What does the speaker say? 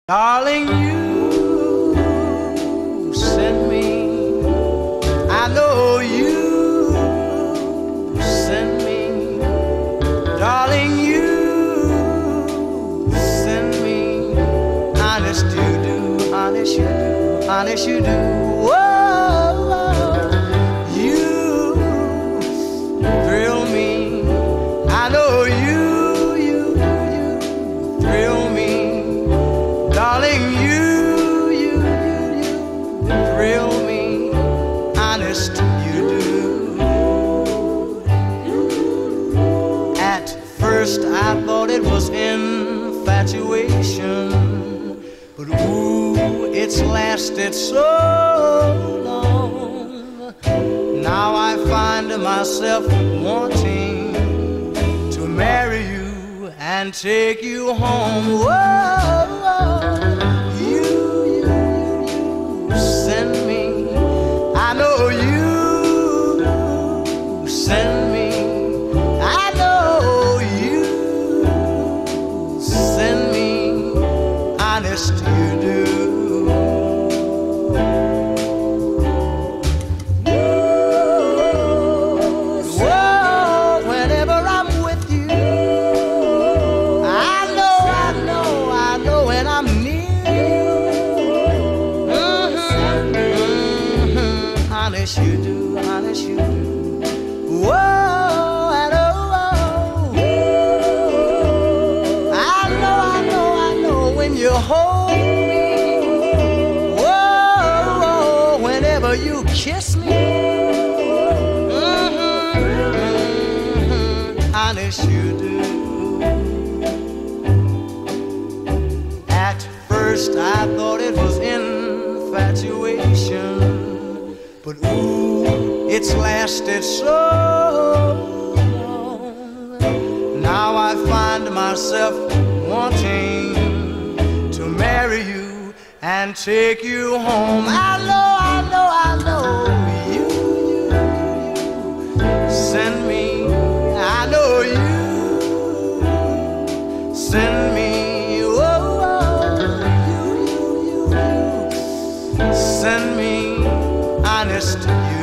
Darling, you sent me. I know you sent me. Darling, you sent me. Honest you do, honest you do, honest you do. Whoa, you thrill me. I know you thrill me. Darling, you thrill me, honest you do. At first I thought it was infatuation, but ooh, it's lasted so long. Now I find myself wanting to marry you and take you home. Whoa, you send me. I know you send me. I know you send me. Honest you do. Honest you do, honest you do. Whoa, and oh, I know when you hold me. Whoa, whenever you kiss me. Honest you do. At first I thought it was infatuation, but ooh, it's lasted so long. Now I find myself wanting to marry you and take you home. I know you send me. I know you send me. Whoa, you send me. Honest you